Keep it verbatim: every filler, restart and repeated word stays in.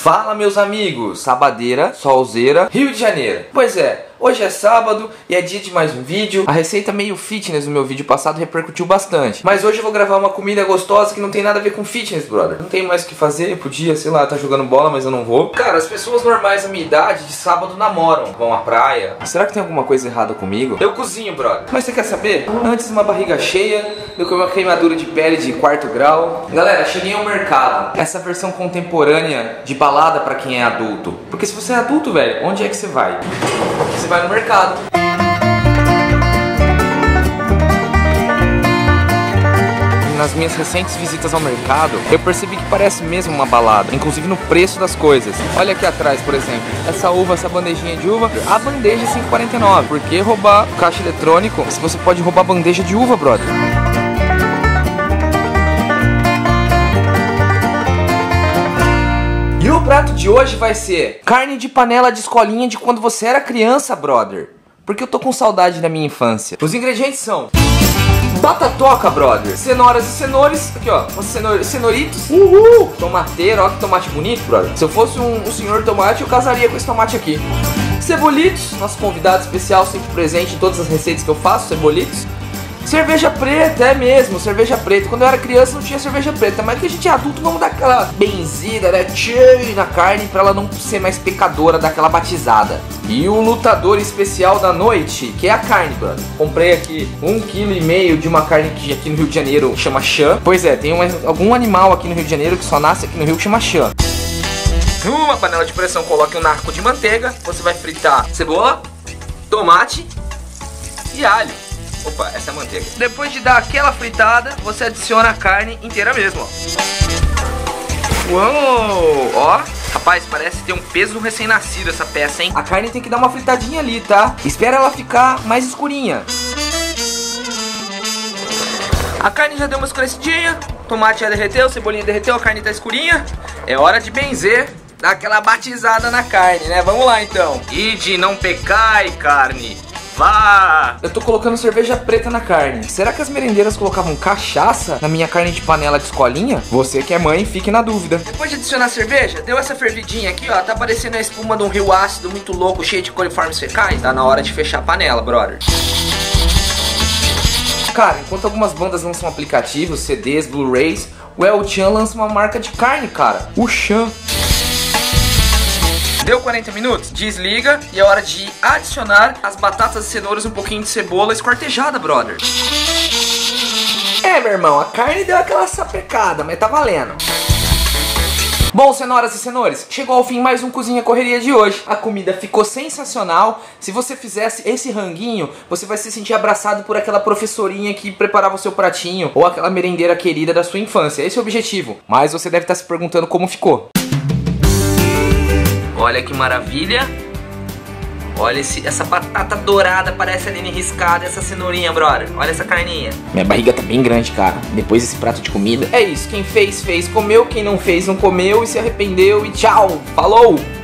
Fala, meus amigos, sabadeira, solzeira, Rio de Janeiro. Pois é, hoje é sábado e é dia de mais um vídeo. A receita meio fitness do meu vídeo passado repercutiu bastante, mas hoje eu vou gravar uma comida gostosa que não tem nada a ver com fitness, brother. Não tem mais o que fazer, eu podia, sei lá, tá jogando bola, mas eu não vou. Cara, as pessoas normais da minha idade de sábado namoram, vão à praia. Será que tem alguma coisa errada comigo? Eu cozinho, brother. Mas você quer saber? Antes uma barriga cheia do que uma queimadura de pele de quarto grau. Galera, cheguei ao mercado. Essa versão contemporânea de balada pra quem é adulto. Porque se você é adulto, velho, onde é que você vai? Você vai no mercado. Nas minhas recentes visitas ao mercado, eu percebi que parece mesmo uma balada, inclusive no preço das coisas. Olha aqui atrás, por exemplo, essa uva, essa bandejinha de uva, a bandeja é cinco reais e quarenta e nove centavos. Por que roubar caixa eletrônico se você pode roubar bandeja de uva, brother? E o prato de hoje vai ser carne de panela de escolinha de quando você era criança, brother. Porque eu tô com saudade da minha infância. Os ingredientes são batatoca, brother, cenouras e cenouras. Aqui, ó, cenour cenoritos. Uhul! Tomateiro, ó que tomate bonito, brother. Se eu fosse um, um senhor tomate, eu casaria com esse tomate aqui. Cebolitos, nosso convidado especial, sempre presente em todas as receitas que eu faço, cebolitos. Cerveja preta, é mesmo, cerveja preta. Quando eu era criança não tinha cerveja preta, mas que a gente é adulto, vamos dar aquela benzida, né, tchê, na carne pra ela não ser mais pecadora, daquela batizada. E o lutador especial da noite, que é a carne, brother. Comprei aqui um quilo e meio de uma carne que aqui no Rio de Janeiro chama chã. Pois é, tem uma, algum animal aqui no Rio de Janeiro que só nasce aqui no Rio que chama chã. Numa panela de pressão, coloque um naco de manteiga. Você vai fritar cebola, tomate e alho. Opa, essa é a manteiga. Depois de dar aquela fritada, você adiciona a carne inteira mesmo, ó. Uou, ó. Rapaz, parece ter um peso recém-nascido essa peça, hein? A carne tem que dar uma fritadinha ali, tá? Espera ela ficar mais escurinha. A carne já deu uma escurecidinha, tomate já derreteu, cebolinha derreteu, a carne tá escurinha. É hora de benzer, dar aquela batizada na carne, né? Vamos lá, então. E de não pecai, carne. Vá! Eu tô colocando cerveja preta na carne. Será que as merendeiras colocavam cachaça na minha carne de panela de escolinha? Você que é mãe, fique na dúvida. Depois de adicionar cerveja, deu essa fervidinha aqui, ó. Tá parecendo a espuma de um rio ácido muito louco, cheio de coliformes fecais. Tá na hora de fechar a panela, brother. Cara, enquanto algumas bandas lançam aplicativos, C Ds, Blu-rays, o El Chan lança uma marca de carne, cara. O Chan. Deu quarenta minutos? Desliga e é hora de adicionar as batatas e cenouras, um pouquinho de cebola esquartejada, brother. É, meu irmão, a carne deu aquela sapecada, mas tá valendo. Bom, cenouras e cenouras, chegou ao fim mais um Cozinha Correria de hoje. A comida ficou sensacional. Se você fizesse esse ranguinho, você vai se sentir abraçado por aquela professorinha que preparava o seu pratinho, ou aquela merendeira querida da sua infância. Esse é o objetivo. Mas você deve estar se perguntando como ficou. Olha que maravilha. Olha esse, essa batata dourada, parece aline riscada, essa cenourinha, brother. Olha essa carninha. Minha barriga tá bem grande, cara, depois desse prato de comida. É isso, quem fez, fez, comeu. Quem não fez, não comeu e se arrependeu. E tchau, falou!